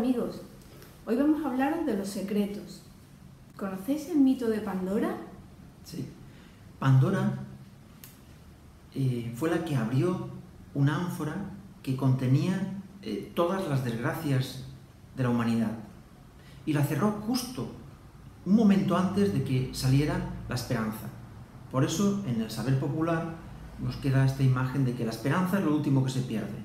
amigos, hoy vamos a hablaros de los secretos. ¿Conocéis el mito de Pandora? Sí. Pandora fue la que abrió una ánfora que contenía todas las desgracias de la humanidad y la cerró justo un momento antes de que saliera la esperanza. Por eso, en el saber popular, nos queda esta imagen de que la esperanza es lo último que se pierde.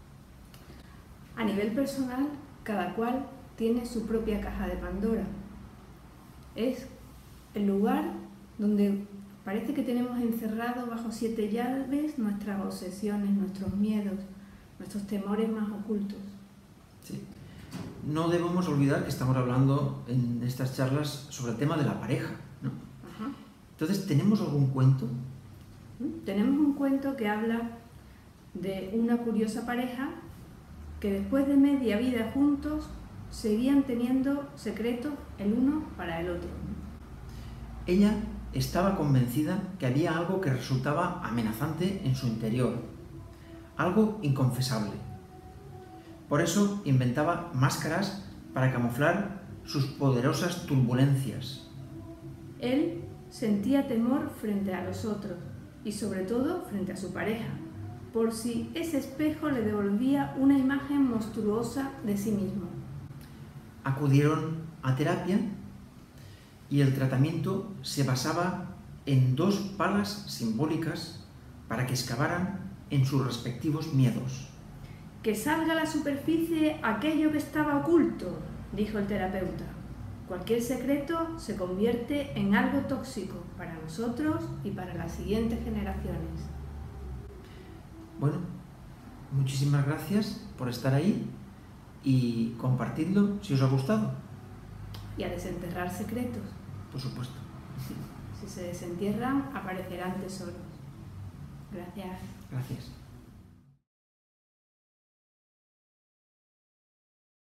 A nivel personal, cada cual tiene su propia caja de Pandora. Es el lugar donde parece que tenemos encerrado bajo 7 llaves nuestras obsesiones, nuestros miedos, nuestros temores más ocultos. Sí. No debemos olvidar que estamos hablando en estas charlas sobre el tema de la pareja, ¿no? Ajá. Entonces, ¿tenemos algún cuento? Tenemos un cuento que habla de una curiosa pareja que después de media vida juntos seguían teniendo secretos el uno para el otro. Ella estaba convencida que había algo que resultaba amenazante en su interior, algo inconfesable. Por eso inventaba máscaras para camuflar sus poderosas turbulencias. Él sentía temor frente a los otros y sobre todo frente a su pareja, por si ese espejo le devolvía una imagen monstruosa de sí mismo. Acudieron a terapia y el tratamiento se basaba en 2 palas simbólicas para que excavaran en sus respectivos miedos. Que salga a la superficie aquello que estaba oculto, dijo el terapeuta. Cualquier secreto se convierte en algo tóxico para nosotros y para las siguientes generaciones. Bueno, muchísimas gracias por estar ahí y compartidlo si os ha gustado. Y a desenterrar secretos. Por supuesto. Si se desentierran, aparecerán tesoros. Gracias. Gracias.